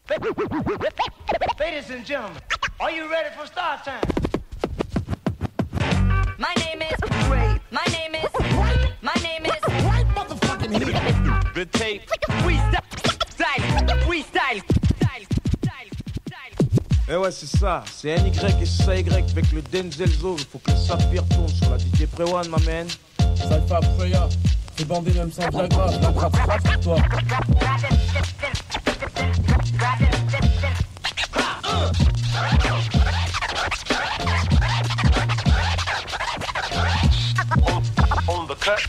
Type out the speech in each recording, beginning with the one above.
Ladies and gentlemen, are you ready for start time? My name is Ray. My name is My name is Right motherfucking here. The tape. Freestyle. Eh ouais, c'est ça, c'est NY et c'est Y avec le Denzel Zo. Il faut que le saphir tourne sur la DJ Prewan, ma man. Cypher Freya, t'es bandé même sans Viagra, je l'attrape pour toi. On the cut.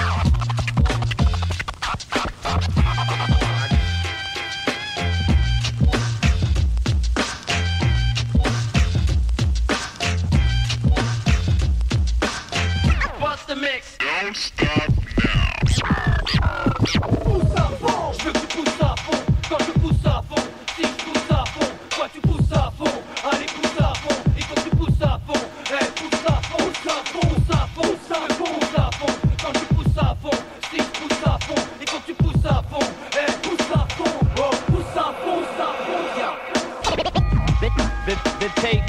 Bust the mix. Don't stop Pousse à fond, je veux que tu pousses à fond. Quand je pousse à fond, si je pousse à fond, toi tu pousses à fond. Allez, pousse à fond, il faut que tu pousses à fond. Hey, pousse à fond, pousse à fond, pousse à fond, pousse à fond, pousse à fond. Quand je pousse à fond, si je pousse à fond, il faut que tu pousses à fond. Hey, pousse à fond, oh, pousse à fond, yeah. The tape.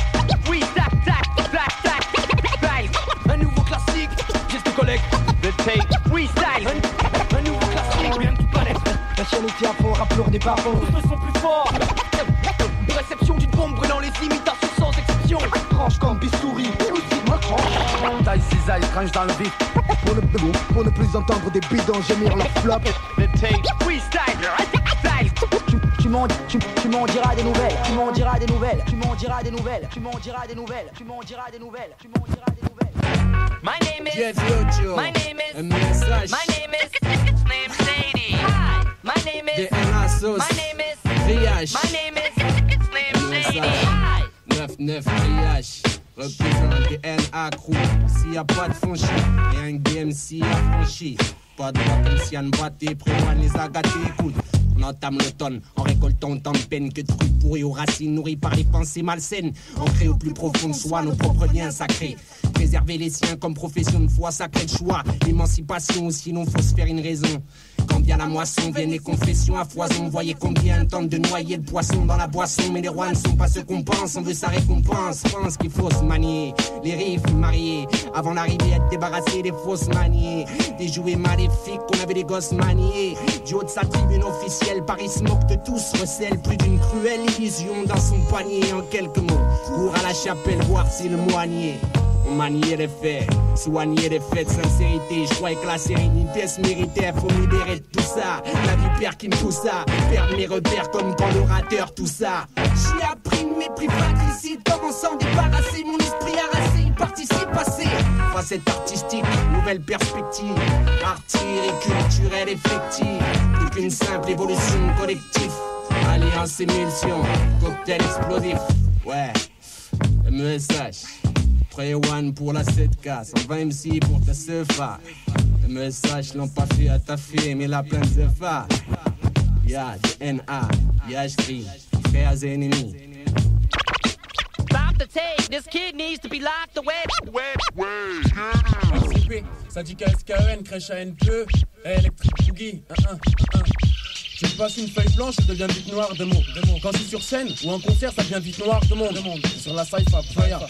Un nouveau classique, pièce de collecte. The tape. Freestyle, un nouveau classique, bien que tu connaisses. La chaîne est à fond, rappeur des barbons. Tous ne sont plus forts. Réception d'une bombe brûlant les imitations sans exception. Tranche comme bistouri, aussi ma tranche. Taille cisaille, tranche dans le vif. Pour ne plus entendre des bidons gémir leur flop. The tape. Freestyle, Tu m'en diras des nouvelles. Tu m'en diras des nouvelles. Tu m'en diras des nouvelles. Tu m'en diras des nouvelles. Tu m'en diras des nouvelles. Tu m'en diras des nouvelles. My name is My name is Un message. My name is His name's Sadie. Hi. My name is DNA sauce. My name is Riach. My name is His name's Sadie. Hi. 9-9 Riach. Représente DNA crew. S'il y a pas de franchi, et un game s'il y a franchi. Pas de droit comme si on battait, Prewan les a gâtés, écoute. On entame l'automne en récoltant autant de peine que de fruits pourris aux racines nourries par les pensées malsaines. Ancrés au plus profond de soi nos propres liens sacrés. Préserver les siens comme profession de foi, sacré de choix. L'émancipation ou sinon faut se faire une raison. Quand vient la moisson, viennent les confessions à foison. Voyez combien tentent de noyer le poisson dans la boisson. Mais les rois ne sont pas ceux qu'on pense, on veut sa récompense. Pense qu'il faut se manier, les riffs mariés. Avant d'arriver à te débarrasser des fausses maniées. Des jouets maléfiques qu'on avait des gosses maniés. Du haut de sa tribune officielle, Paris se moque de tous, recèle plus d'une cruelle illusion dans son panier. En quelques mots, cours à la chapelle voir si le moigné. On maniait les faits, soigner les faits de sincérité. Je croyais que la sérénité se méritait, faut me libérer de tout ça. La vipère qui me pousse à perdre mes repères comme quand l'orateur, tout ça. J'ai appris le mépris fratricide, comment s'en débarrasser. Mon esprit harassé, il participe passé. Facette artistique, nouvelle perspective. Artillerie culturelle effective. Plus qu'une simple évolution collective. Alliance émulsion, cocktail explosif. Ouais, MESH. One pour la 7K, 120 MC pour ta sefa. MESH l'ont pas fait à ta fille, mais la pleine de fa. Y'a DNA, y'a j'crie, frères et ennemis. Stop the tape. This kid needs to be locked away. RCP, syndicat SKN, crèche ANPE, électrique boogie, Je passe une feuille blanche, je deviens vite noir de mots. Quand je suis sur scène ou en concert, ça devient vite noir de monde. Sur la cypher, Freya.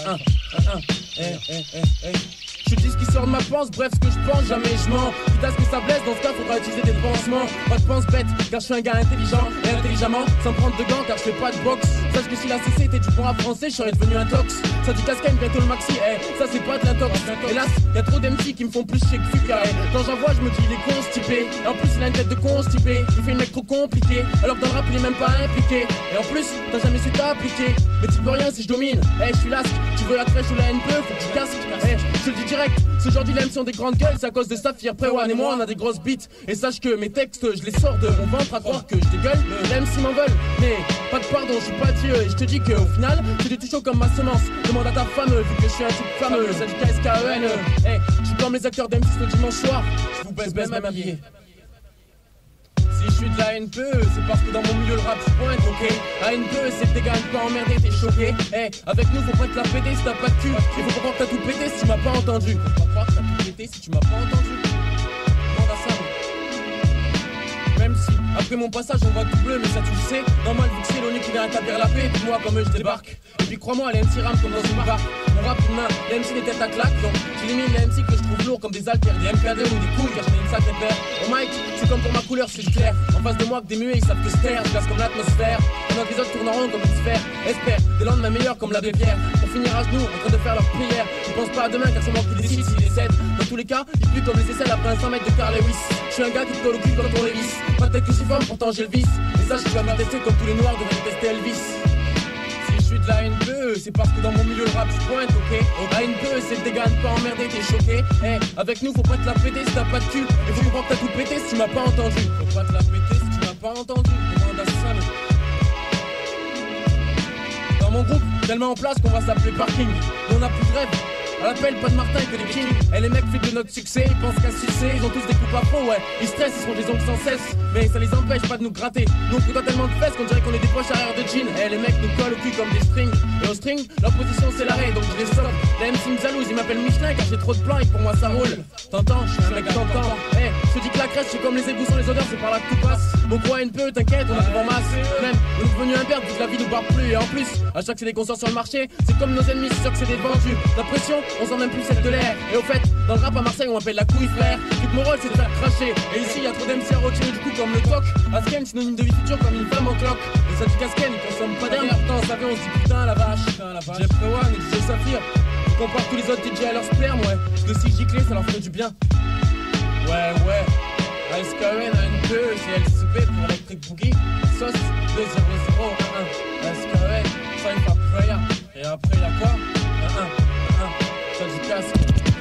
Je dis ce qui sort de ma panse, bref ce que je pense, jamais je mens. Quitte à ce que ça blesse, dans ce cas faudra utiliser des pansements. Pas de pense bête, car je suis un gars intelligent et intelligemment, sans prendre de gants car je fais pas de boxe. Sache que si la CC était du bon rap français, je serais devenu un tox. Ça dit cascane, bientôt le maxi, ça c'est pas de la tox. Hélas, y'a trop d'MC qui me font plus chier que Fuka. Quand j'en vois, je me dis il est constipé. Et en plus il a une tête de constipé, il fait une mec trop compliqué. Alors que dans le rap il est même pas impliqué. Et en plus, t'as jamais su t'appliquer. Mais tu peux rien si je domine, je suis lasque. Tu veux la crèche ou la NPE, faut que tu casques. Je le dis direct, ce genre d'ILM sont des grandes gueules, c'est à cause de Saphir, Prewan et moi on a des grosses bites. Et sache que mes textes, je les sors de mon ventre à croire que je dégueule. Les MC m'en veulent, mais pas de pardon, je suis pas Dieu. Et je te dis qu'au final, j'étais tout chaud comme ma semence. Demande à ta femme, vu que je suis un type fameux. Syndicat SKEN, je suis comme les acteurs d'MC le dimanche soir. Je vous baisse même habillé. Si je suis de la NPE, c'est parce que dans mon milieu le rap se pointe, ok. La NPE, c'est que t'es gars pas emmerdé, t'es choqué. Avec nous, faut pas te la péter si t'as pas de cul. Il faut pas croire que t'as tout pété si tu m'as pas entendu. Faut pas croire que t'as tout pété si tu m'as pas entendu. Demande à ça. Même si, après mon passage, on voit tout bleu, mais ça tu le sais. Normal, vu viens établir la paix, puis moi comme eux je débarque. Et puis crois-moi, les MC rament comme dans une barque. Mon rap une main, les MC des têtes à claque. Donc j'élimine les MC que je trouve lourds comme des haltères, des MK2 ou des couilles car je une sacrée paire. Au mic, c'est comme pour ma couleur, c'est clair. En face de moi que des muets, ils savent que je terre, je glace comme l'atmosphère. Pendant que les autres tournent en rond comme une sphère. Espère des lendemains meilleurs comme l'abbé Pierre. Pour finir à genoux, en train de faire leur prière. Ils pensent pas à demain car c'est moi qui décide s'ils décèdent. Dans tous les cas, ils plient comme les aisselles après un 100 mètres de Carl Lewis. Je suis un gars qui te colle au cul comme ton Lévis. Pas tête que j'y forme, pourtant j'ai le vice. Et ça, je suis me tester comme tous les noirs devraient tester Elvis. Si je suis de la NPE, c'est parce que dans mon milieu le rap se pointe, ok. La NPE, c'est le dégât, ne pas emmerder, t'es choqué. Hey, avec nous, faut pas te la péter si t'as pas de cul. Et faut comprendre que t'as tout pété si tu m'as pas entendu. Faut pas te la péter si tu m'as pas entendu. Commande à ça, dans mon groupe, tellement en place qu'on va s'appeler Parking. On a plus de rêve. À l'appel, pas de Martin que des kings. Et les mecs flippent de notre succès, ils pensent qu'à succès, ils ont tous des coupes à faux, ouais. Ils stressent, ils se font des ongles sans cesse. Mais ça les empêche pas de nous gratter. Nous on fout tellement de fesses qu'on dirait qu'on est des poches arrière de jeans. Et les mecs nous collent au cul comme des strings. Et au string, leur position c'est l'arrêt, donc je les stoppe. Les MC me jalousent, ils m'appellent Michelin car j'ai trop de plans et pour moi ça roule. T'entends, je suis un mec tentant. Hey, je te dis que la crèche c'est comme les égouts sans les odeurs, c'est par là que tout passe. Mon croix NPE, t'inquiète, on a tout en masse. Même, on est devenu un père, toute la vie nous barre plus. Et en plus, à chaque c'est des consorts sur le marché, c'est comme nos ennemis, c'est sûr que c'est des vendus. La pression, on sent même plus celle de l'air. Et au fait, dans le rap à Marseille, on m'appelle la couille frère. Tout mon rôle, c'est de faire cracher. Et ici, y'a trop d'MC à retirer du coup comme le toc. Asken, synonyme de vie future comme une femme en cloque. Et ça dit qu'Asken, ils consomment pas d'air. Pourtant, ça fait, on se dit putain la vache. Jeff Prewan et DJ Saphir. On compare tous les autres DJ à leur sperme, ouais. Parce que si j'y clé, ça leur ferait du bien. Ouais. SKN a une queue, c'est LCP pour Electric Boogie. Sauce 20011. SKN, ça il fait prayer. Et après, y'a quoi? Ça du casque.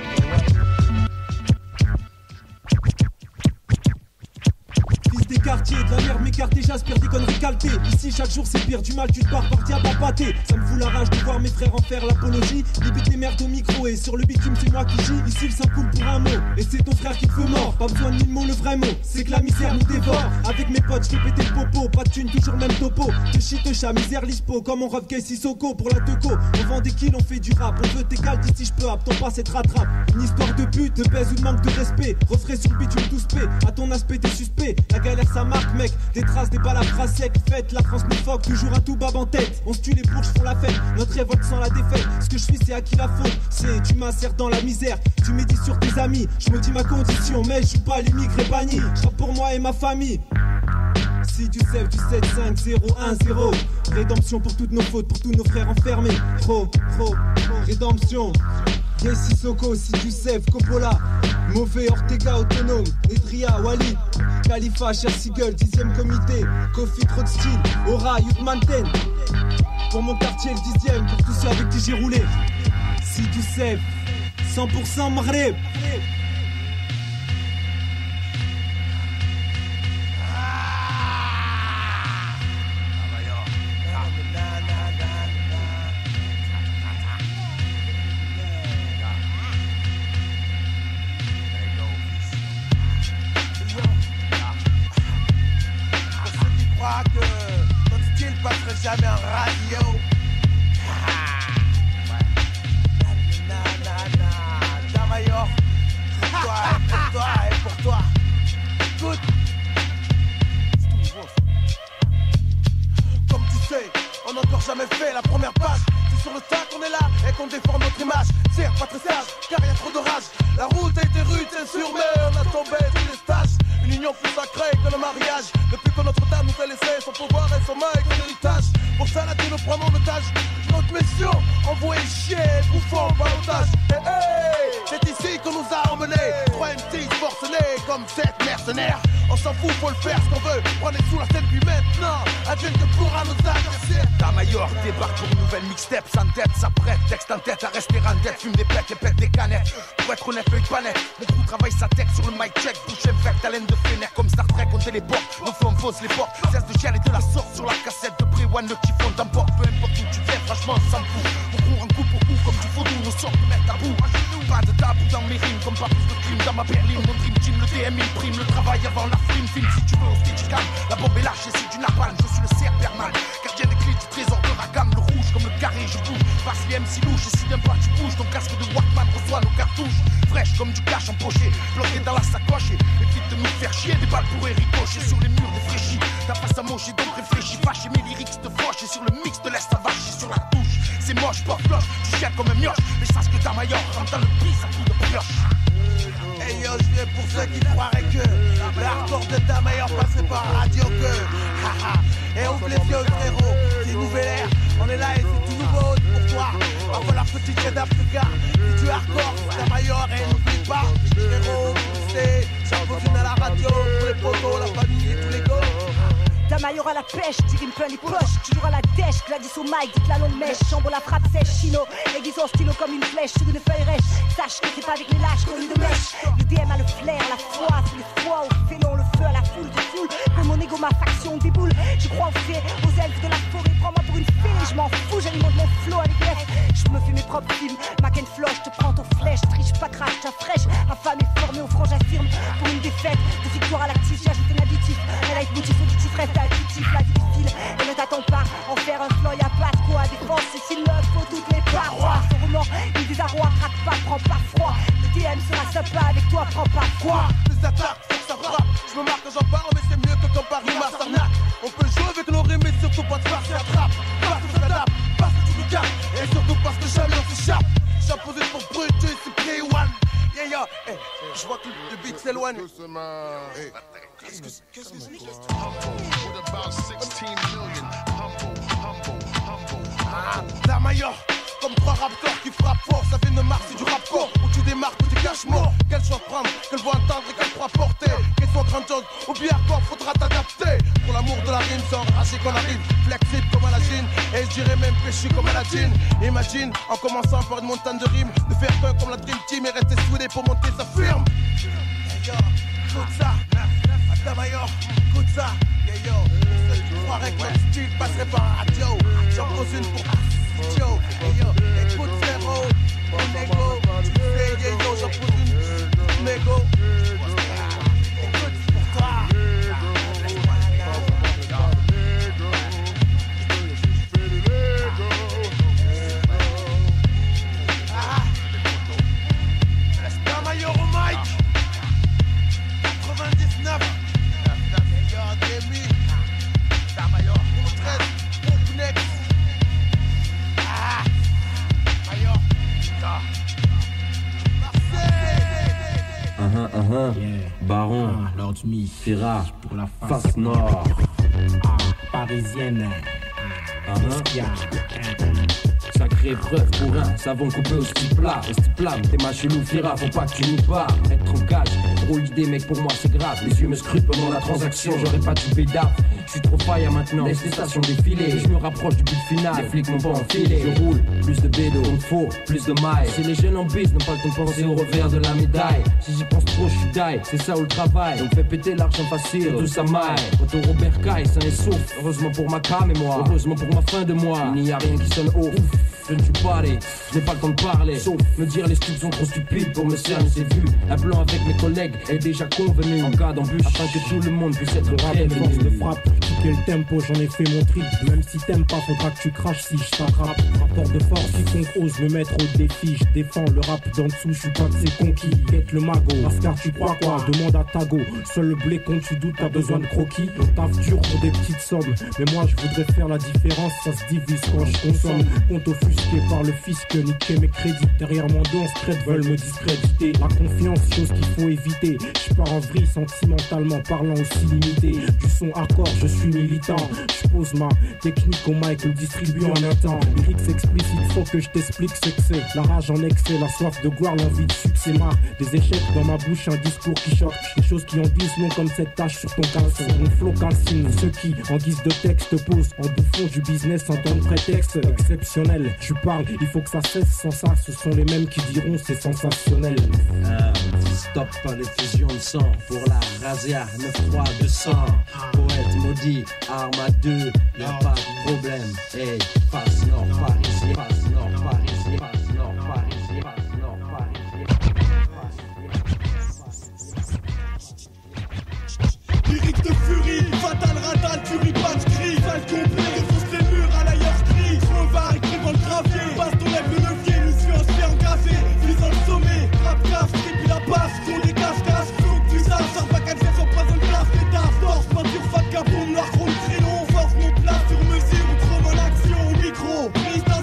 Fils des quartiers, de la merde m'écarter, j'aspire des conneries caltées. Ici chaque jour c'est pire, du mal tu te barres par diable à pâté. Ça me fout la rage de voir mes frères en faire l'apologie. Limite les merdes au micro et sur le bitume c'est moi qui gis. Ici le sang coule pour un mot et c'est ton frère qui te veut mort. Pas besoin de mille mots, le vrai mot c'est que la misère nous dévore. Avec mes potes je fais péter le popo, pas de thune, toujours le même topo. De shit de chat, misère lispo, comme on rêve Casey Soko. Pour la teco, on vend des kills, on fait du rap. On veut tes caltes ici je peux hap, ton passe et te rattrape. Une histoire de pute, de baise ou de manque de respect. Refrais sur le bitume tous paix, à ton aspect t'es suspect. La galère ça marque mec, des traces, des balles à bras secs. Fête, la France nous foque, toujours un tout bab en tête. On se tue, les bourges font la fête, notre révolte sans la défaite. Ce que je suis c'est à qui la faute, c'est tu m'insères dans la misère. Tu médis sur tes amis, je me dis ma condition. Mais je suis pas l'immigré banni, je rappe pour moi et ma famille. Si du 7 du 7 5 0 1 0. Rédemption pour toutes nos fautes, pour tous nos frères enfermés. Trop, rédemption. Yes, Sissoko, si du Sèvres, Coppola, Mauvais, Ortega, Autonome, Edria, Wally, Khalifa, Cher Seagull, 10e comité, Kofi, trop de style, Aura, Youth Mountain. Pour mon quartier, le 10e, pour tous ceux avec qui j'ai roulé. Si du Sèvres, 100% Maghreb. Jamais en radio. Damayor, pour toi et pour toi. Écoute. Comme tu sais, on n'a encore jamais fait la première page. C'est sur le tas qu'on est là et qu'on défend notre image. C'est pas très sage, car y a trop d'orage. La route a été rude, c'est sûr, mais on a tombé tous les stages. Une union plus sacrée que le mariage. Depuis que Notre-Dame nous a laissé son pouvoir et son main comme héritage. Pour ça, là, nous prenons en otage notre mission, envoyé chier, bouffons par otage. Hey, c'est ici qu'on nous a emmenés. 3 MCs forcenés comme 7 mercenaires. On s'en fout, faut le faire ce qu'on veut. Prenez sous la scène, puis maintenant, advienne que pourra nos adversaires. Damayor débarque pour une nouvelle mixtape. Sans tête, ça prête, texte en tête, à rester en tête. Fume des pètes et pète des canettes. Pour être honnête, feuille pas net. Mon crew travaille sa tech sur le mic check. Bouche infecte, haleine de fenêtre. Comme Star Trek, on téléporte. Nos flots, on fausse les portes. Cesse de chialer de la sorte sur la cassette de Prewan. Le kiff, on t'emporte. Peu importe où tu viens, franchement, on s'en fout. On court en coup pour coup, comme du vaudou. Nos sorts nous mettent à bout. Pas de tabou dans mes rimes, comme pas plus de crimes dans ma berline. Mon dream team, le DMI prime. Le travail avant la film. Film si tu veux, au Stitchcam. La bombe est lâchée, c'est du napalm. Je suis le Cerbernal. Gardien des clés du trésor de Ragam. Le rouge comme le carré, je bouge. Passe les MC louches. Et si d'un pas tu bouges, ton casque de Walkman reçoit nos cartouches. Fraîche comme du cash empoché. Bloqué dans la sacoche. Évite de nous faire chier. Des balles pourraient ricocher sur les murs défraîchis. Ta face à mocher, donc réfléchis. Fâché, mes lyrics te fauchent. Et tienne comme un mioche. Mais sache que Damayor rentre dans le prix, ça fout de pioche. Hey yo, je viens pour ceux qui croiraient que l'hardcore de Damayor passerait par Radio Que. Et ouvre les yeux frérot, c'est une nouvelle ère. On est là et c'est tout nouveau pour toi. Va falloir que tu t'aides Africa. Si tu es hardcore, c'est Damayor et n'oublie pas. Frérot, c'est Champousine à la radio. Pour les potos, la famille et tous les gars. Damayor à la pêche, tire plein les poches, toujours à la dèche, Gladys au mic, dites la longue mèche, Chambo la frappe sèche, Chino, aiguise son stylo comme une flèche sur une feuille rêche, sache que c'est pas avec les lâches qu'on de mèche, le DM a le flair, la foi, c'est les fois au félon, le feu à la foule de foule, que mon égo, ma faction déboule, je crois aux fées, aux elfes de la forêt, prends-moi pour une fée, je m'en fous, j'alimente mon flow avec l'F, je me fais mes propres films, Mac and Flow, je te prends ton flèche, triche pas crache, ta fraîche, infâme et formée au franc, j'affirme, pour une défaite, de victoire à l'actif, j'ajoute un additif, un leitmotiv auditif, reste additif, la vie du style, et ne t'attends pas, en faire un flow, y'a pas de quoi, défense, et s'il le faut, toutes les parois, son roman, il désarroi, craque pas, prends pas froid, le DM sera sympa avec toi, prends pas froid. Les attaques, faut que ça frappe, je me marque quand j'en parle, mais c'est mieux que quand Paris m'arnaque. On peut jouer avec nos rimes, mais surtout pas de farce et attrape, parce que s'adapte, parce que tu nous capes, et surtout parce que jamais on s'échappe. J'ai posé pour brûler, c'est Play One. Yeah, yeah, hey, je vois que le beat s'éloigne. Qu'est-ce que c'est? Damayor, comme trois raptors qui frappent fort, ça vient de Mars, c'est du rap fort. Où tu démarques, où tu caches mort. Quel choix prendre, quelle voix entendre et quelle croix porter. Qu'elle soit grandiose ou bien hardcore, faudra t'adapter. Pour l'amour de la rime, c'est enragé qu'on arrive. Flexible comme à la Chine, et je dirais même péchu comme à la jean. Imagine, en commençant par une montagne de rimes, de faire qu'un comme la Dream Team et rester soudé pour monter sa firme. Hey yo, écoute ça, Damayor, écoute ça. Yeah yo, ceux qui croiraient que notre style passerait par un radio. J'en pose une pour yo, hey yo, écoute frérot, mon ego, tu sais, yeah yo, j'en pose une, ego. Écoute, c'est pour toi. Damayor au mic, 99, meilleur début, Damayor, 13, pour Next. Baron, Lord Smith, Ferrat, pour la face nord, parisienne, sacrée preuve pour un savon coupé au stiplat. Estiplam, t'es ma chelou, Fira, faut pas que tu nous parles. Être en cage, drôle d'idée, mec, pour moi c'est grave. Les yeux me scrutent pendant la transaction, j'aurais pas dû pédale. Je suis trop faille maintenant, laisse les stations défiler. Je me rapproche du but final, les flics m'ont pas enfilé. Je roule, plus de bédo, il faut plus de mailles. Si les jeunes en bise n'ont pas le temps de penser au revers de la médaille. Si j'y pense trop, je suis die, c'est ça où le travail. Donc fais péter l'argent facile, tout ça maille. Quant au Robert Kai, sain et sauf. Heureusement pour ma cam et moi, heureusement pour ma fin de mois. Il n'y a rien qui sonne ouf. Je ne suis pas allé, je n'ai pas le temps de parler. Sauf me dire les stups sont trop stupides pour me cerner, c'est vu. Un plan avec mes collègues est déjà convenu. En cas d'embûche, afin que tout le monde puisse être prévenu. Force de frappe, quitter le tempo, j'en ai fait mon trip. Même si t'aimes pas, faudra que tu craches si je t'attrape. Rapport de force, quiconque ose me mettre au défi. Je défends le rap d'en dessous, je suis pas de ces conquis. Quête le magot, Ascar tu crois quoi? Demande à Tago. Seul le blé compte, tu doutes, t'as besoin de croquis. On taffe dur pour des petites sommes. Mais moi je voudrais faire la différence, ça se divise quand je consomme. Compte offusqué par le fisc, niquer mes crédits. Derrière mon dos, secret veulent me discréditer. La confiance, chose qu'il faut éviter. Je pars en vrille sentimentalement parlant aussi limité. Du son hardcore, je suis militant. Je pose ma technique au mic, le distribue en un temps. Lyrics explicites, faut que je t'explique ce que c'est. La rage en excès, la soif de gloire, l'envie de succès marre. Des échecs dans ma bouche, un discours qui choque. Des choses qui en disent non comme cette tache sur ton caleçon. Mon flow calcine, ceux qui, en guise de texte, posent en bouffon du business en tant de prétexte exceptionnel. Je parle, il faut que ça cesse, sans ça, ce sont les mêmes qui diront c'est sensationnel. Stop à l'effusion de sang pour la razzia 9-3-200. Poète maudit, arme à deux, y'a pas de problème. Hey, face nord parisien, face nord parisien, face nord parisien, face nord parisien. Lyrique de furie, fatal radal, tu ris pas, tu cries, sale complet, défonce les murs à l'ailleurs cri. Je me barre, écrit dans le gravier, passe ton lève le levier, mission aspect engagé, vise dans le sommet, rap casse, puis la passe, qu'on les cache, faut que tu saches, sors pas qu'elle fait sur pas une place, pétard, force, peinture, fat capon, noir, chrome, crayon, force, nos places sur mesure, on trône en action, au micro, prise d'un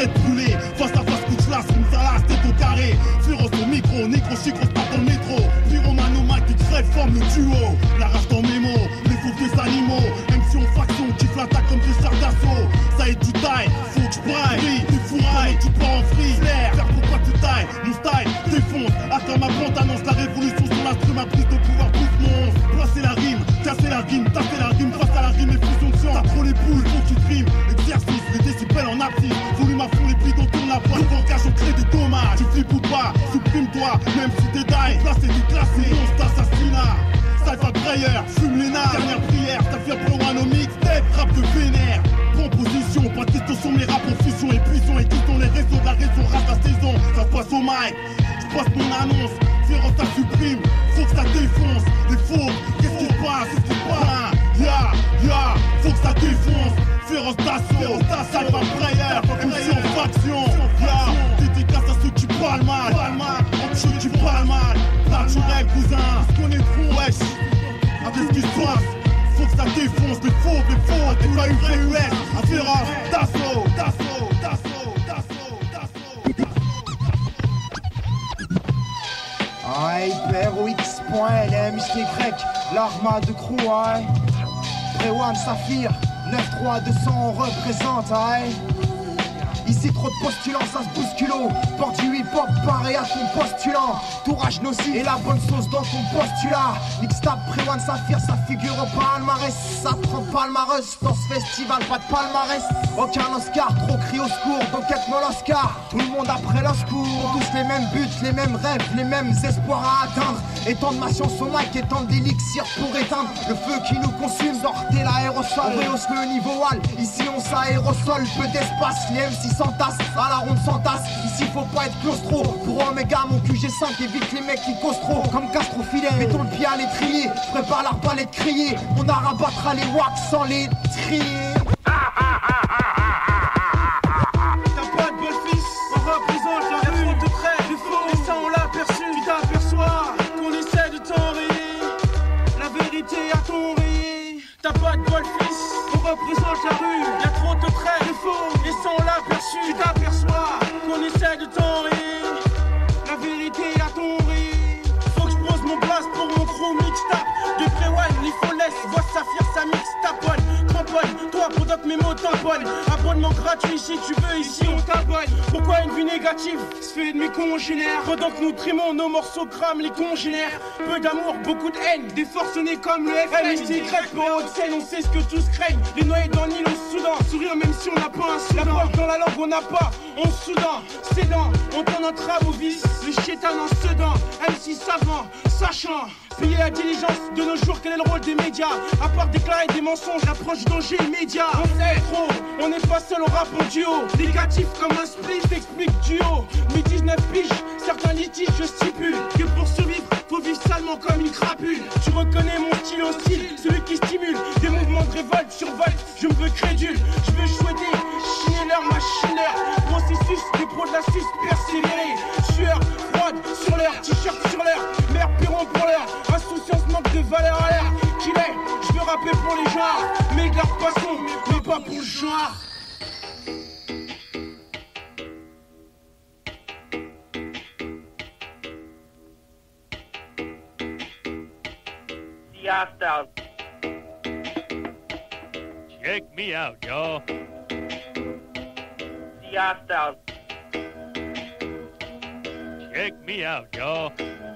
Arrête de brûler, face à face, coup de classe, comme ça là, tête au carré. Féroce au micro, négro, chic, on se tape dans le métro. Pyromano, Mike qui crève, forme le duo. La rage dans mes mots, les faux des animaux. Même si on faction, kiffe l'attaque comme des chars d'assaut. Ça est du taille, faut que j'braille. T'es fourraille, tu pars en free. Flair, faire pourquoi tu tailles, mon style défonce. Attends ma bande annonce la révolution sur l'instrument, ma prise de pouvoir pousse mon. Placer la rime, casser la rime, tasser la rime, face à la rime et fusion de science. T'as trop les poules, faut que tu trimes. Exercice, les décibels en abscisse. Volume à fond, les plis dans ton appart. Dans le cage, on crée des dommages. Tu flippes ou pas, supprime-toi, même si t'es die. Là c'est du classé, monstre assassinat. Cypher Prayer, fume les nards. Dernière prière, ça fait pro one au mixtape, rap de vénère. Composition, pas de question sur mes raps en fusion et puissant. Et qui sont les réseaux de la raison, rap la saison. Ça passe au mic, je passe mon annonce. Féroce ça supprime, faut que ça défonce. Les faux, qu'est-ce qui se passe, qu'est-ce qui se passe? Ya, faut que ça défonce. Féroce d'assaut, Cypher Prayer, MC en faction. Ya, dédicace à ceux qui parlent mal. Ceux qui parlent mal. Naturel cousin, ce qu'on est trop, wesh. Avec ce qui se passe, faut que ça défonce les faux, t'es pas une vraie US. Féroce d'assaut. Aïe, PROX.LM, XY, l'armade de crew, aïe. Prewan Saphir, 9-3, 200, on représente, aïe. Ici trop de postulants, ça se bouscule. Porte du hip-hop, pareil à ton postulant. Tourage nocif et la bonne sauce dans ton postulat. Mixtape, Prewan Saphir, ça figure au palmarès. Ça prend palmarès dans ce festival, pas de palmarès. Aucun Oscar, trop cri au secours, donc quête-moi l'Oscar. Tout le monde après l'Oscour, tous les mêmes buts, les mêmes rêves, les mêmes espoirs à atteindre. Étendre ma science au mic, étendre l'élixir pour éteindre le feu qui nous consume. Sortez l'aérosol, on rehausse le niveau wall. Ici on s'aérosol, peu d'espace, les MC s'entassent, à la ronde s'entassent. Ici faut pas être claustro, pour Omega mon QG5 évite les mecs qui causent trop. Comme Castro Fidèle, mettons le pied à l'étrier, prépare l'arbalète crier. On arrabattra les wax sans les trier. T'as pas de bol fils, on représente la rue. Y'a trop de traits, de faux, et sans l'aperçu. Tu t'aperçois qu'on essaie de t'enrayer. La vérité à ton rire. Faut que je pose mon place pour mon crew mixtape. De Prewan, il faut laisse, voix Saphir, ça mixe taponne. Cramponne, toi pour d'autres mes mots tamponne. Abonnement gratuit si tu veux, ici on t'abonne. Pourquoi une vue négative se fait de mes congénères? Pendant que nous trimons nos morceaux crament les congénères. Peu d'amour, beaucoup de haine, des forcenés comme le FN. MSY, pour haute scène, on sait ce que tous craignent. Les noyés dans l'île au Soudan, sourire même si on n'a pas un Soudan. La porte dans la langue on n'a pas, on Soudan. Sédant, on t'en entrave au vice. Le chétan en Sedan, MC savant, sachant. Payer la diligence de nos jours, quel est le rôle des médias? À part déclarer des mensonges, l'approche danger immédiat. On sait trop, on n'est pas seul au rap en duo. Négatif comme un split, t'explique duo. Mes 19 piges, certains litiges je stipule que pour survivre, faut vivre salement comme une crapule. Tu reconnais mon style hostile, celui qui stimule des mouvements de révolte, survolte, je me veux crédule. Je veux chouetter, chiner leur machineur. Processus, des pros de la suce, persévérer. Sueur, froide, sur leur t-shirt sur leur. Mère puron pour l'heure, insouciance manque de valeur à l'air. Qu'il est, je veux rapper pour les genres. Mais garde poisson, mais pas pour le genre. Check me out, y'all. Check me out, y'all.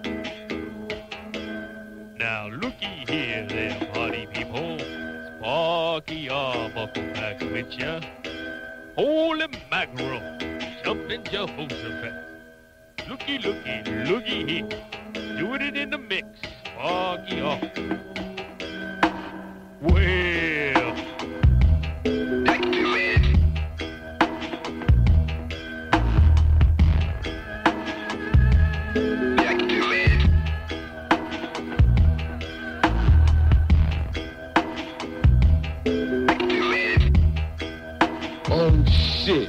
Now looky here, them hardy people. Sparky or buckle back with ya. Holy mackerel, jumping Jehoshaphat. Looky here. Doing it in the mix. Sparky off. Well. Oh shit.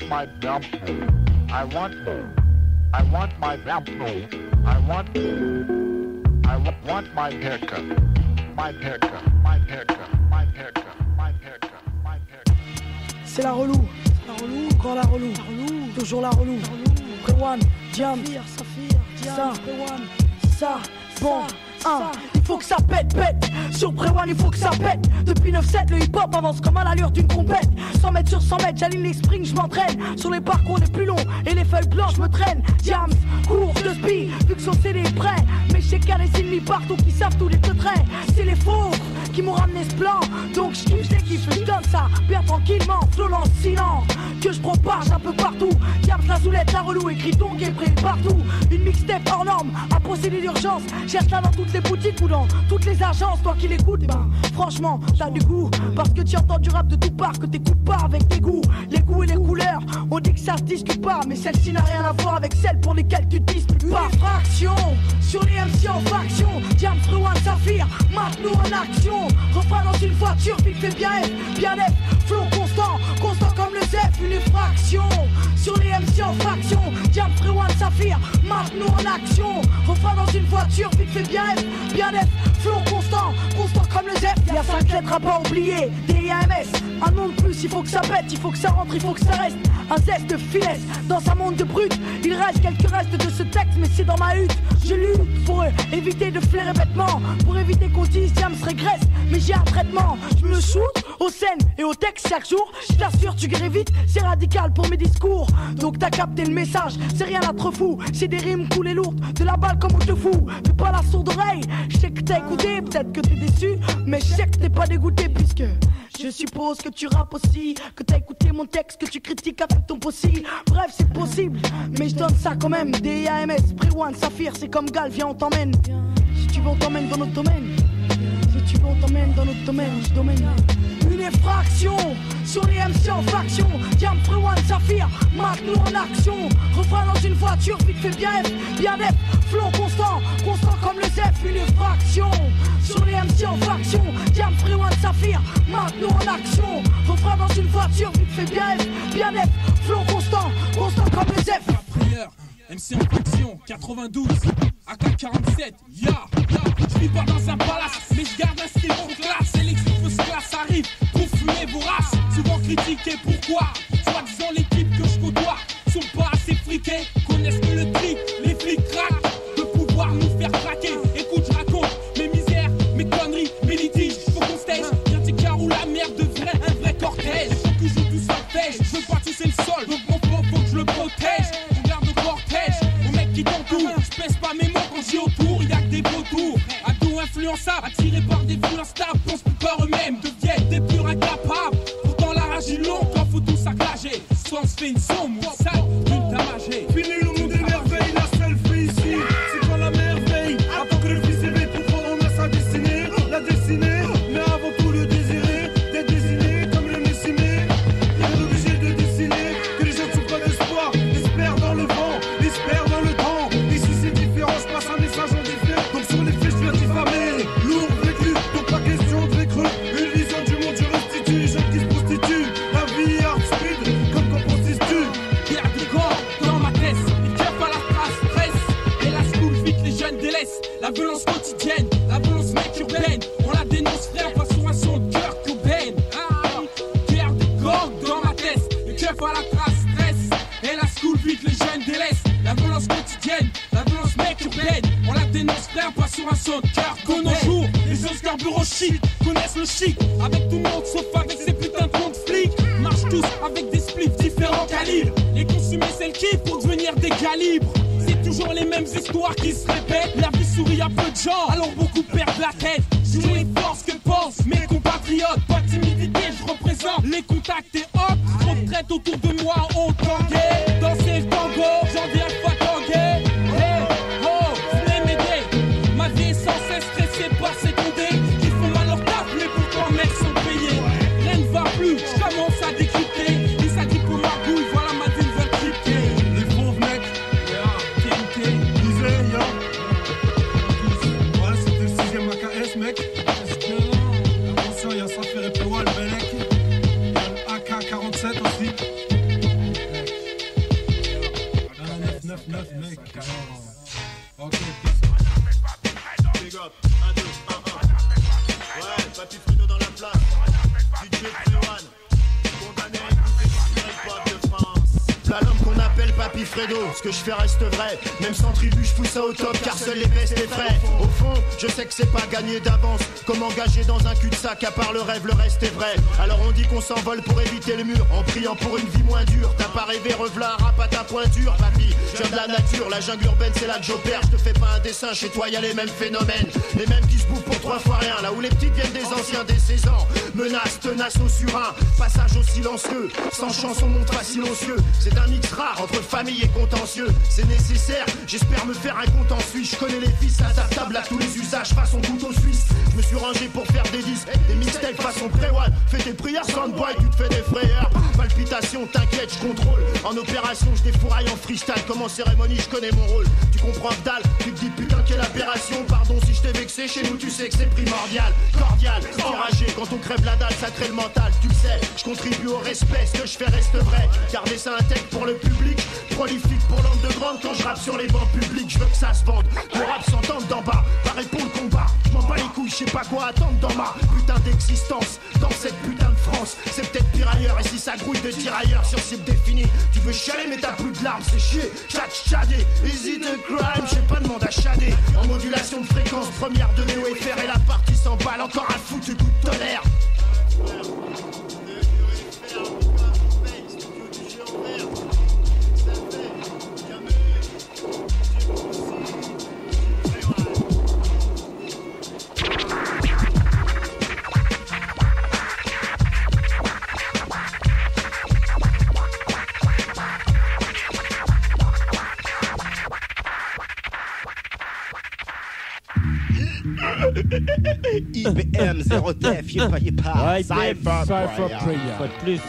my belt. I want my belt. I want my haircut. My haircut. My haircut. My haircut. My haircut. My haircut. C'est la relou. Encore la relou. Toujours la relou. Prewan, Diam, ça, bon. Il faut que ça pète. Sur Prewan, il faut que ça pète. Depuis 9-7, le hip-hop avance comme à l'allure d'une compète. 100 mètres sur 100 mètres, j'aligne les springs, je m'entraîne. Sur les parcours les plus longs et les feuilles blanches me traînent. Diams, cours de spi, vu que son CD est prêt. Mais je sais qu'il y a des ennemis partout qui savent tous les traits. C'est les faux qui m'ont ramené ce plan. Donc je kiffe, je donne ça bien tranquillement, violent, silent. Que je propage un peu partout. Diams, la zoulette, la relou, écrit donc et prêt partout. Une mixtape hors norme, à procéder d'urgence. Cherche là dans toutes les boutiques ou dans toutes les agences. Toi qui l'écoutes, franchement, t'as du goût. Parce que tu entends du rap de tout part, que t'écoutes pas avec tes goûts. Les goûts et les couleurs, on dit que ça se discute pas. Mais celle-ci n'a rien à voir avec celle pour lesquelles tu te disputes pas. Une fraction, sur les MC en faction. Diams, Prewan, Saphir, mate-nous en action. Refrain dans une voiture, vite fait bien F, flow constant comme le Zef. Une effraction, sur les MC en faction. Diams, Prewan, Saphir, mate-nous en action. Refrain dans une voiture, vite fait bien F, flow constant comme le Zef. Y'a 5 lettres à pas oublier, D-I-A-M-S. Un nom de plus, il faut que ça pète, il faut que ça rentre, il faut que ça reste. Un zeste de finesse, dans un monde de brut. Il reste quelques restes de ce texte, mais c'est dans ma hutte. Je lutte pour éviter de flairer bêtement, pour éviter qu'on dise Diams régresse, mais j'ai un traitement. Je me shoot aux scènes et au texte chaque jour. Je t'assure, tu guéris vite, c'est radical pour mes discours. Donc t'as capté le message, c'est rien à trop fou. C'est des rimes coulées lourdes, de la balle comme on te fout. Fais pas la sourde oreille, je sais que t'as écouté, peut-être que t'es déçu, mais je sais que t'es pas dégoûté puisque je suppose que tu rappes aussi, que t'as écouté mon texte, que tu critiques avec ton possible. Bref, c'est possible, mais je donne ça quand même. D-I-A-M-S, Prewan, Saphir, c'est comme Gal, viens on t'emmène. Si tu veux on t'emmène dans notre domaine. Si tu veux on t'emmène dans notre domaine, Une effraction, sur les MC en faction. Diams, Prewan, Saphir, mate-nous en action. Refrain dans une voiture, vite fait bien F, flow constant comme le Zef. Une effraction, sur les MC en faction. Diams, Prewan, Saphir, mate-nous en action. Refrain dans une voiture, vite fait bien F, flow constant comme le Zef. MC en faction, 92, AK-47, je vis pas dans un palace, mais je garde un style en classe. Et l'ex classe arrive pour fumer vos races. Souvent critiqué, pourquoi? Soi-disant l'équipe que je côtoie sont pas assez friqués, connaissent que le trick, les flics craquent de pouvoir nous faire craquer. Écoute, je raconte mes misères, mes conneries, mes litiges. Faut qu'on se taise, viens tes cars où la merde devrait un vrai cortège. Faut que je joue tout seul pêche, je veux pas toucher le sol, donc mon flow faut que je le protège. Qui t'entoure, je pèse pas mes mots quand j'y autour, y'a que des vautours, ados influençables, attirés par des vues instables, pensent plus par eux-mêmes, deviennent des purs incapables. Pourtant la rage est longue, quand faut tout saccager, soit on se fait une somme, ou sale, une tamagée. Fini le monde des merveilles, la seule vie ici, c'est pas la merveille. Attends que le fils éveille pour voir on a sa destinée, la destinée, mais avant tout le désirer, d'être désigné comme le Messimé. Il est obligé de dessiner, que les gens ne sont pas d'espoir, espèrent dans le vent, espèrent dans le temps. Ici c'est différent, je passe un message en différent. Donc sur les faits je viens diffamer, lourd vécu, donc pas question de creux. Une vision du monde je restitue, jeune qui se prostitue. La vie est hard speed, comme qu'en consiste-tu? Garde le corps dans ma tête, les keufs à la trace, stress. Et la school vite les jeunes délaissent. La violence quotidienne, la violence mec urbaine. On la dénonce frère, pas sur un son de cœur qu'urbaine. Garde le corps dans ma tête, les keufs à la trace, stress. Et la school vite les jeunes délaissent. La violence quotidienne, la violence mec urbaine. On la dénonce frère, pas sur un son de cœur qu'au nos jours. Les Oscars bureau chic connaissent le chic. Avec tout le monde sauf avec ces putains de comptes flics. Marchent tous avec des spliffs différents calibres. Les consumer c'est le kiff pour devenir des calibres. C'est toujours les mêmes histoires qui se répètent. La vie sourit à peu de gens, alors beaucoup perdent la tête. J'ai les forces que pensent mes compatriotes. Pas de timidité, je représente les contacts et hop. Trop de traite autour de moi, on tanguait. Danser le tango, j'en viens pas tanguer. Hey, oh, venez m'aider. Ma vie est sans cesse stressée par ces condés qui font mal leur taf, mais pourtant mecs sont payés. Rien ne va plus, je commence à décrypter. Ils s'agrippent au magouille, voilà ma ville veut crypter. Les pauvres mecs, TNT, disait, voilà c'était le 6ème AKS mec. Attention, y'a Saphir et Prewan, Belek. Y'a le AK-47 aussi. Fredo, ce que je fais reste vrai. Même sans tribu, je fous ça au top car seuls les bestes les frais. Au fond, je sais que c'est pas gagné d'avance. Comme engager dans un cul-de-sac, à part le rêve, le reste est vrai. Alors on dit qu'on s'envole pour éviter le mur, en priant pour une vie moins dure. T'as pas rêvé, rev'là un rap à ta pointure, papy. Je viens de la nature, la jungle urbaine c'est là que j'opère. Je te fais pas un dessin, chez toi y'a les mêmes phénomènes. Les mêmes qui se bouffent pour 3 fois rien. Là où les petites viennent des anciens des 16 ans. Menace, tenace au surin, passage au silencieux. Sans chance on monte facile aux cieux. C'est un mix rare entre famille et contentieux. C'est nécessaire, j'espère me faire un compte en Suisse. Je connais les fils adaptables à tous les usages façon couteau suisse. Je me suis rangé pour faire des disques, des mixtapes façon pré-one. Fais tes prières soundboy, tu te fais des frayeurs. Palpitation, t'inquiète, je contrôle. En opération, je défouraille en freestyle. Comme en cérémonie, je connais mon rôle. Tu comprends que dalle, tu te dis putain quelle aberration. Pardon si je t'ai vexé, chez nous tu sais que c'est primordial. Cordial, enragé, quand on crève la dalle, ça crée le mental. Tu le sais, je contribue au respect, ce que je fais reste vrai. Garder ça intègre pour le public, prolifique pour l'underground. Quand je rappe sur les bancs publics, je veux que ça se vende. Le rap s'entende d'en bas, pareil pour le combat. Je m'en bats les couilles, je sais pas quoi attendre dans ma putain d'existence. Dans cette putain de France, c'est peut-être pire ailleurs. Et si ça grouille de tirailleurs sur cible définie, tu veux chialer mais t'as plus de larmes, c'est chier. Chadé, easy the crime, j'ai pas demande à chader. En modulation de fréquence, première de VOFR et la partie s'emballe. Encore un foutu coup de tonnerre. IBM 0TF, y'a pas. Cypher Prayer. Plus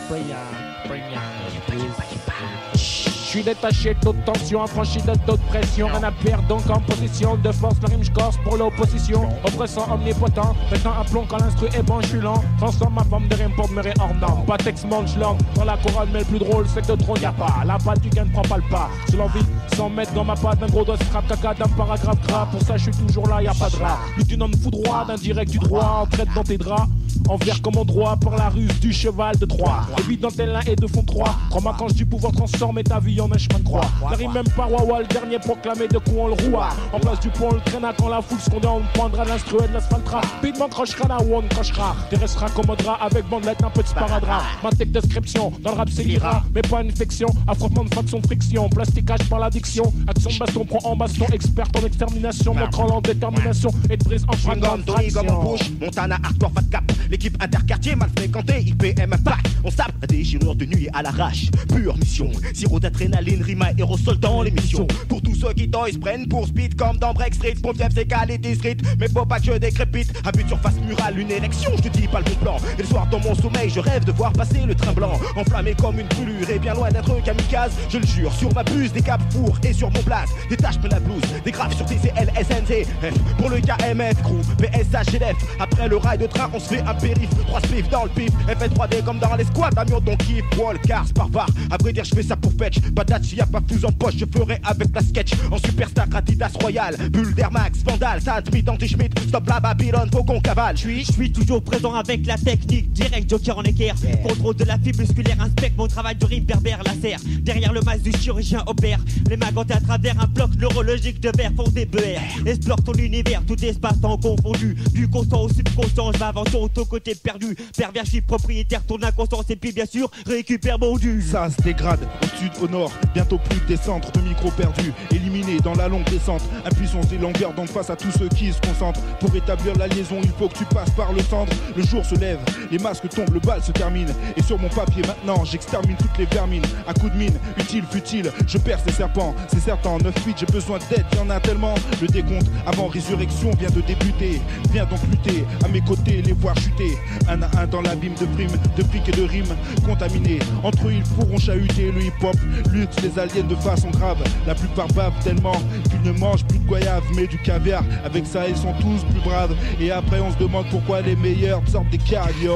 Je suis détaché de toute tension, affranchi de toute pression. Rien à perdre donc en position de force. La rime je corse pour l'opposition. Oppressant omnipotent, mettant un plomb quand l'instru est bon, je suis lent. Transforme ma forme de rime pour me hors norme. Pas texte manche-langue dans la couronne, mais le plus drôle c'est que de trône y'a pas. La balle du gain ne prend pas le pas. J'ai l'envie sans mettre dans ma patte d'un gros dos scrap caca d'un paragraphe gras. Pour ça je suis toujours là, y'a pas de rat. Plus d'une homme foudroie, d'un direct du droit. En traite dans tes draps. Envers comme en droit par la ruse du cheval de Troie. Évident tel l'un et deux font trois. Crois-moi quand je dis pouvoir transformer ta vie en un chemin de croix. N'arrive même pas Wawa, le dernier proclamé de coup on le roua. En place du pont on le traîna quand la foule scondait. On prendra l'instru et de l'asphaltera. Beatman crochera la one crochera. T'es restera commodera avec bandelette un peu de sparadrap. Ma tech description, dans le rap c'est l'ira. Mais pas une fiction, affrontement de faction friction. Plasticage par l'addiction. Action de baston prend en baston. Experte en extermination. Montrant en détermination. Et de brise en fragment. Montana, hardcore, fat cap. L'équipe interquartier mal fréquentée, IPM Impact. On sape la déchirure de nuit à l'arrache. Pure mission, sirop d'adrénaline, rime à aérosol dans l'émission. Pour tous ceux qui se prennent pour speed comme dans Break Street. Pour fief c'est qualité street, mais faut pas que je décrépite. Un but sur face murale, une élection, je te dis pas le bon plan. Et le soir dans mon sommeil, je rêve de voir passer le train blanc. Enflammé comme une brûlure et bien loin d'être kamikaze. Je le jure, sur ma buse, des caps fours et sur mon blaze. Des taches plein la blouse, des graves sur TCL, SNT. F pour le KMF, crew, PSHLF. Après le rail de train, on se fait un périph', 3 spiffs dans le pif, FS3D comme dans les squats, Amion ton kiff, wall, cars, barbare. À vrai dire, je fais ça pour fetch, pas d'atch, y'a pas fuse en poche, je ferai avec la sketch. En superstar, Adidas Royal, Bull d'Air Max, Vandal, Saint Smith, Anti-Schmidt, stop la Babylone, faut qu'on cavale. Je suis toujours présent avec la technique, direct joker en équerre. Contrôle de la fibre musculaire, inspecte mon travail de rime berbère, laser. Derrière le masque du chirurgien opère, les mains gantées à travers un bloc neurologique de verre font des BR. Explore ton univers, tout espace temps confondu, du constant au subconscient, je m'avance sur ton côté perdu. Pervers, je suis propriétaire, ton inconscience et puis bien sûr, récupère mon dû. Ça se dégrade, au sud, au nord, bientôt plus des centres de micro perdus, éliminés dans la longue descente. Impuissance et longueur donc face à tous ceux qui se concentrent. Pour établir la liaison, il faut que tu passes par le centre. Le jour se lève, les masques tombent, le bal se termine. Et sur mon papier maintenant, j'extermine toutes les vermines. À coup de mine, utile, futile, je perce les serpents. C'est certain, 9-8, j'ai besoin d'aide, y'en a tellement. Le décompte avant résurrection vient de débuter. Viens donc lutter, à mes côtés, les voir chuter. Un à un dans l'abîme de primes, de fric et de rimes contaminés. Entre eux, ils pourront chahuter le hip-hop. Luxe les aliens de façon grave. La plupart bavent tellement qu'ils ne mangent plus de goyave, mais du caviar. Avec ça, ils sont tous plus braves. Et après, on se demande pourquoi les meilleurs sortent des caviars.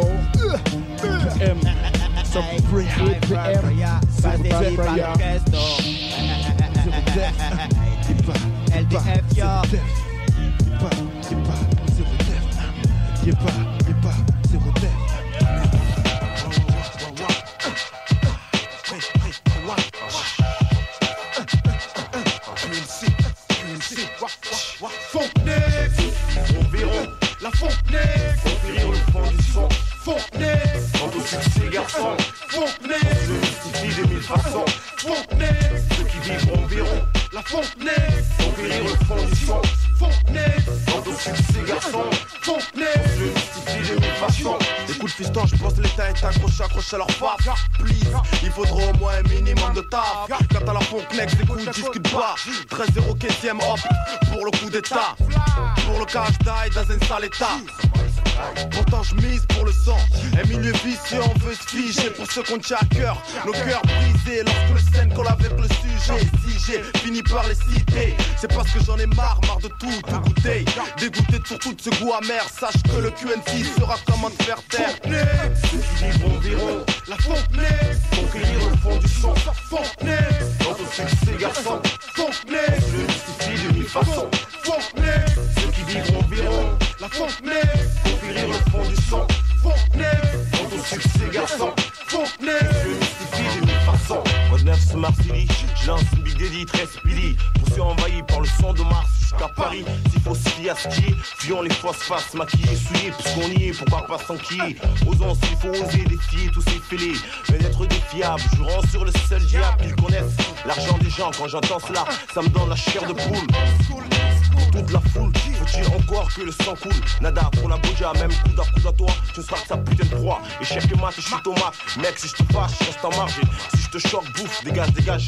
M. LDF, yo. façon. Écoute fiston, je pense l'état est accroché à leur face. Please, il faudra au moins un minimum de taf. Quant à la funk next, écoute, discute pas. 13-0 15ème hop, pour le coup d'état. Pour le cash die dans un sale état. Pourtant je mise pour le sang. Un milieu vicieux, on veut se figer. Pour ceux qu'on tient à cœur, nos cœurs brisés. Lorsque le scène colle avec le sujet. Si j'ai fini par les citer, c'est parce que j'en ai marre de tout goûter. Dégoûté de surtout de ce goût amer. Sache que le QNC sera comment te faire taire. Ceux qui vivront verront la Funknex. Conquérir le fond du son. Funknex. Dans ton succès garçon. Funknex. Je le justifie de mille façons. Funknex. Ceux qui vivront verront la Funknex. Conquérir le fond du son. Funknex. Dans ton succès garçon. Funknex. Je le justifie de mille façons. Code 9 ce Marseille, je lance une big dédit très speedy. Pour ceux envahis par le son de Mars jusqu'à Paris. S'il faut se fier à skier, fuyons les fausses faces, maquillés, souillés, puisqu'on y est, pourquoi pas s'enquiller. Osons s'il faut oser défier tous ces fêlés. Mais d'être défiable, jurons sur le seul diable qu'ils connaissent. L'argent des gens, quand j'entends cela, ça me donne la chair de poule. Toute la foule, faut-il encore que le sang coule. Nada pour la boja, même coude à toi, tu seras que sa putain de proie. Échec et mat, je suis tomate. Mec, si je te fâche, je reste en marge. Si je te choque, bouffe, dégage.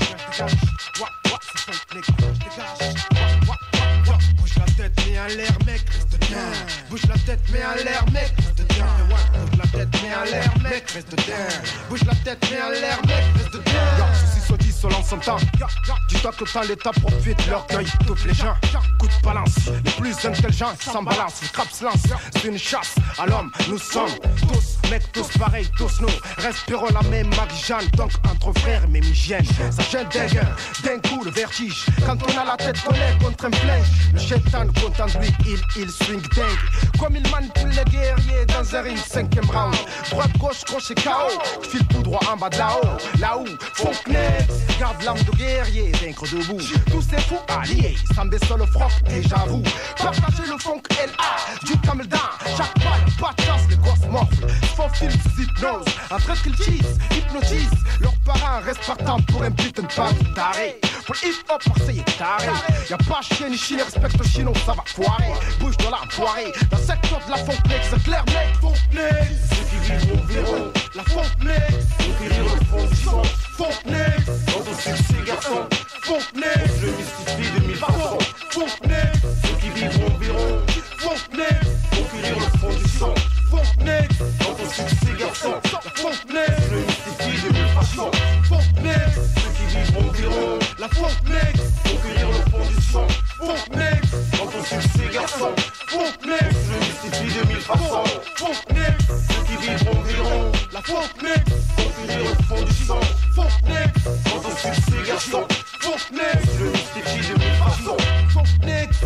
Bouge la tête, mets en l'air, mec, reste bien. Bouge la tête, mets en l'air, mec, reste bien. Bouge la tête, mets en l'air, mec, reste bien. Bouge la tête, mets en l'air, mec, reste bien. Soucis soit dit, selon son temps. Dis-toi que le temps, l'état profite, l'orgueil touche les gens. Coup de balance, les plus intelligents sans balance. Le crap se lance, c'est une chasse à l'homme. Nous sommes tous, mecs, tous pareils, tous nous. Respirons la même Marie-Jeanne, donc entre frères, même hygiène. Ça gêne dingue, d'un coup le vertige. Quand on a la tête collée contre un flèche, le chétan content de lui, il swing dingue. Comme il manipule les guerriers dans un ring, 5ème round. Droite, gauche, crochet, KO. File tout droit en bas de là-haut, Funknex. Garde l'âme de guerrier, vaincre debout. Tous ces fous alliés, sans baisser le froc, et j'avoue. Partager le funk LA, du camel down. Chaque balle, pas de chance, les gosses morflent. Font film sous hypnose, en train qu'ils cheese, hypnotisent. Leurs parents restent partants pour un putain de pas taré. Pour le hip-hop, Marseille est taré. Y'a pas chien ni chien, respecte le chino, ça va foirer. Bouge de la poirée, dans le secteur de la Funknex, c'est clair, mec. Funknex, ceux qui vivront verront la Funknex. Conquérir le fond du son. Funknex, dans ton succès garçon. Funknex, je mystifie de mille façons. Funknex, ceux qui vivront verront. Funknex, conquérir le fond du son. Funknex, dans ton succès garçon. Funknex, je mystifie de mille façons. Funknex, ceux qui vivront verront. La Funknex, conquérir le fond du son. Funknex, dans ton succès garçon. Funknex, je mystifie de mille façons. Funknex, ceux qui vivront verront. La Funknex, conquérir le fond du son. Funknex, dans ton succès garçon. Funknex, je mystifie de mille façons. Funknex.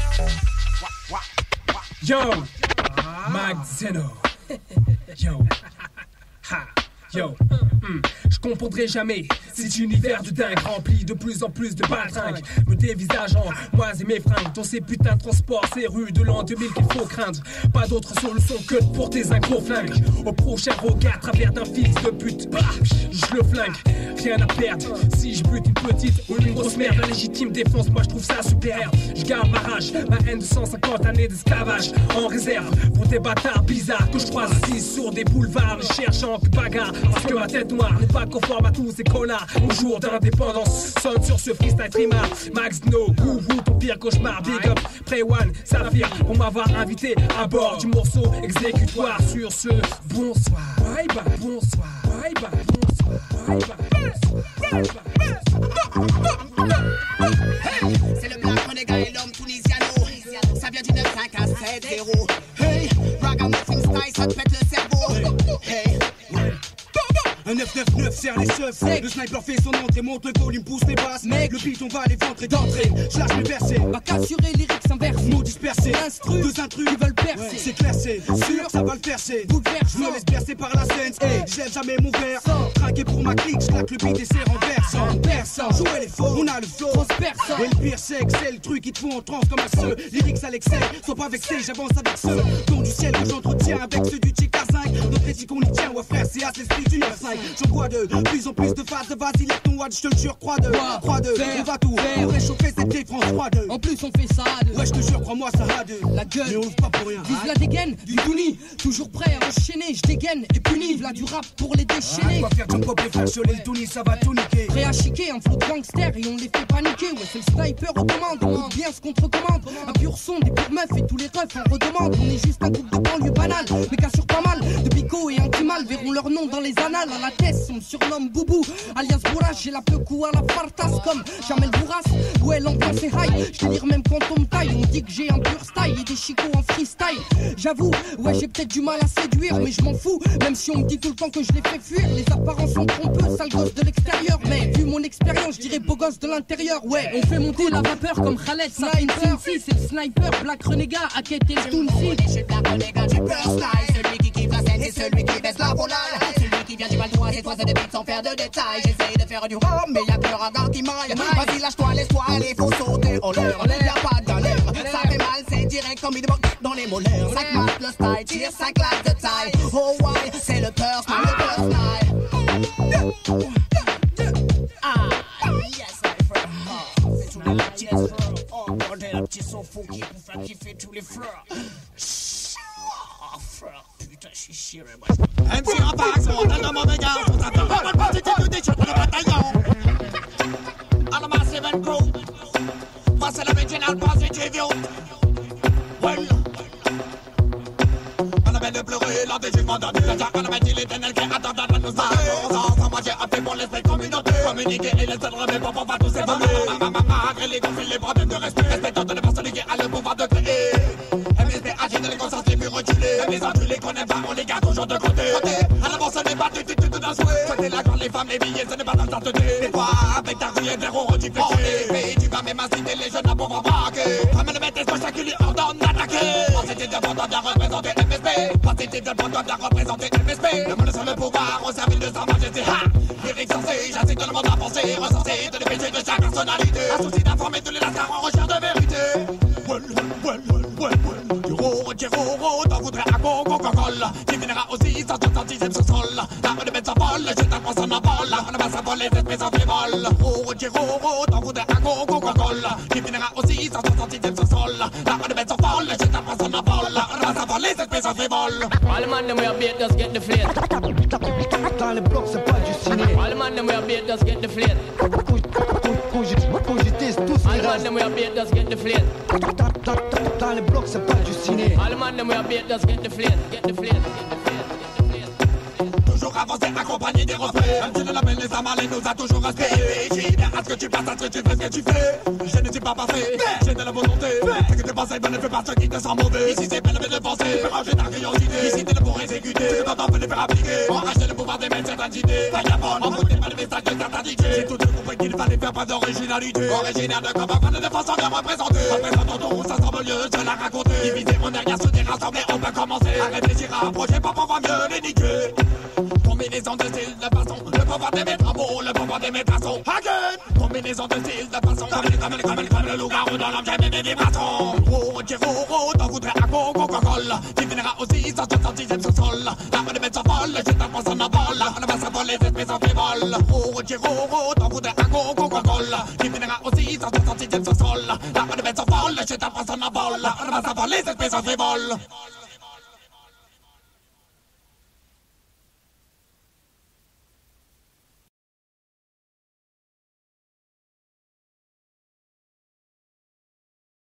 Yo, Mag Zeno. Yo, ha. Yo, je comprendrai jamais cet univers de dingue rempli de plus en plus de baltringues. Me dévisageant, moi et mes fringues. Dans ces putains de transports, ces rues de l'an 2000 qu'il faut craindre. Pas d'autre solution que de porter un gros flingue. Au prochain regard, à travers d'un fils de pute. Bah, je le flingue, rien à perdre. Si je bute une petite ou une grosse merde, la légitime défense, moi je trouve ça super. Je garde ma rage, ma haine de 150 années d'esclavage en réserve pour des bâtards bizarres que je croise assis sur des boulevards, ne cherchant que bagarre. Parce que ma tête noire n'est pas conforme à tous ces connards. Au jour d'indépendance, sonne sur ce freestyle trimar. Max No, Gouvou, ton pire cauchemar. Big up, Prewan, Saphir, pour m'avoir invité à bord du morceau exécutoire. Sur ce, bonsoir, bye bye, bonsoir, bye bye, bonsoir, bye bye. Hey, c'est le blanc renégat et l'homme tunisiano. Ça vient du 9-5 à 7-0. Hey, ragamuffin style, ça te pète le cerveau. Hey, un 999 serre les seufs. Le sniper fait son entrée, monte le volume, pousse les basses. Mec, le beat on va les ventrer d'entrée. Je lâche mes versets, ma capturer lyrics inverse. Mots dispersés, deux intrus qui veulent percer. C'est classé, sûr ça va le percer. Je me laisse percer par la scène. Hey, je lève jamais mon verre. Traqué pour ma clique, je claque le beat et c'est renversant. Jouer les faux, on a le flow. Et le pire c'est que c'est le truc qui te font en transe comme un ceux. Lyrics à l'excès, sois pas vexé, j'avance avec ceux. Don du ciel que j'entretiens avec ceux du Tchèque à 5. Notre c'est si qu'on y tient, ouais frère, c'est à l'esprit du 9-5. J'en vois de plus en plus de phases de vas-y, lève ton watch, je te le jure, croix de on va tout réchauffer cette vieille France 3-2. En plus on fait ça à deux. Ouais, je te jure, crois-moi, ça a deux. La gueule, mais on ouvre pas pour rien. Vive la dégaine, du Douni, toujours prêt à enchaîner, je dégaine et puni, v'là du rap pour les déchaîner. Quoi faire jump up les flashs, les Douni, ça va tout niquer. Prêt à chiquer, un flot de gangster et on les fait paniquer. Ouais, c'est le sniper aux commandes, on écoute bien ce qu'on te recommande. Un pur son, des pures meufs et tous les refs en redemande. On est juste un groupe de banlieue banale, mais qu'assure pas mal. De Bico et Antimal verront leur nom dans les annales. À la tête, on me surnomme Boubou, alias Bourras. J'ai la pecou à la fartasse comme Jamel Bourras. Ouais, l'ambiance est high, je délire même quand on me taille. On dit que j'ai un pur style et des chicots en freestyle. J'avoue, ouais, j'ai peut-être du mal à séduire, mais je m'en fous. Même si on me dit tout le temps que je les fais fuir. Les apparences sont trompeuses, sale gosse de l'extérieur. Mais vu mon expérience, je dirais beau gosse de l'intérieur. Ouais, on fait monter la vapeur comme Khaled, Sniper. C'est le sniper, Black Renégat, Hackett et le Tounsi. Je suis Black Renégat du pur style. Celui qui kiffe la scène, c'est celui qui baisse la volale. Celui qui vient du Val-d'Oise, c'est toi, c'est des beats sans faire de détails. J'essaye de faire du rhum, mais y'a que le radar qui maille. Vas-y, lâche-toi, laisse-toi aller, faut sauter en l'air. Y'a pas de galère, ça fait mal, c'est direct comme une botte dans les molaires. 5 mètres le style, tire 5 lacs de taille. Oh ouais, c'est le pur style, le pur style. Ah, yes, my friend. C'est tout le petit jazz. Oh, bordel, un petit son funky pour faire kiffer tous les fleurs. Oh, frère, putain, je suis chier, mais moi. MC Rapax, monte dans mon dégât. On s'attend pas bonne positif du déchet pour le bataillon. On a massive and crew. Moi, c'est l'original positive, yo. Well. On avait de pleurer lors des jugements d'un dictateur. On avait dit l'éternel qui attendait de nous arrêter. Moi, j'ai opté pour l'esprit communautaire. Communiquer et les aider, mais pour pas tous s'évader. Malgré les conflits, les problèmes de respect. Respectant de la personne qui a le pouvoir de créer. MSB agit dans les consciences les plus reculées. Les adultes qu'on n'aime pas, on les garde toujours de côté. À l'avance, ce n'est pas du tout d'un souhait. Côté l'argent, les femmes, les billets, ce n'est pas dans le temps. Et toi, avec ta rue et zéro rediffusion. Tu vas même inciter les jeunes à pouvoir braquer. Ramène le bête, est-ce que chacun lui ordonne d'attaquer? C'était de bon, doit bien représenter MSB. C'était de bon, doit bien représenter MSB. Le monde sur le pouvoir, au service de sa majesté. Ha! Lyrique sensé, j'incite tout le monde à penser. Recenser tous les péchés de chaque personnalité. Un souci d'informer tous les lascars en recherche de vérité. Du roro, t'en voudrais à Coca-Cola. Qui finira aussi 166ème sur sol. L'arme de bête s'envole, je t'apprends son envol. On ne va s'envoler, les espèces en frévole. Roro, t'en voudrais à Coca-Cola. Qui finira aussi 166ème sur sol. L'arme de bête s'envole, je t'apprends son envol. On ne va s'envoler, les espèces en frévole. All the man them we are beat, just get the flame. Dans les blocs, c'est pas du ciné. All the man them we are beat, just get the flame. Cogitez tous All the man them we are beat, just get the flame. Dans les blocs, c'est pas du ciné. All the man them we are beat, just get the flame. Get the flame. Toujours avancé, accompagné des refrains. Même si le label les a mal et nous a toujours respecté. J'ai bien à ce que tu passes, à ce que tu fais, ce que tu fais. Je ne suis pas parfait, j'ai de la volonté. Ce que tu penses, ne fais pas ce qui te sent mauvais. Ici c'est belle de penser, fais ranger ta curiosité. Ici t'es là pour exécuter, ce que t'entends peut les faire appliquer. Enrager le pouvoir d'émettre certaines idées. Vagabond, envoûté par le message de certains DJ. C'est tout de compris qu'il fallait faire preuve d'originalité. Originaire de combat, pas de défenseur bien représenté. Représentons ton ça semble mieux, je l'ai raconté. Divisé, on est rien soudé, rassemblé, on peut commencer. À réfléchir, à approcher, pas pour mieux les niquer. Combinaison de style, de façon, le pouvoir d'aimer travaux, le pouvoir d'aimer façon. Again! Combinaison de style, de façon, comme le loup-garou dans l'homme, j'aime mes vibrations. Roro, t'en voudrais à Coca-Cola. Qui finira aussi 166ème sur sol. L'arme de bête s'envole, je t'apprends son envol. On ne va s'envoler, les espèces en frévole. Roro, t'en voudrais à Coca-Cola. Qui finira aussi 166ème sur sol. L'arme de bête s'envole, je t'apprends son envol. On ne va s'envoler, les espèces en frévole.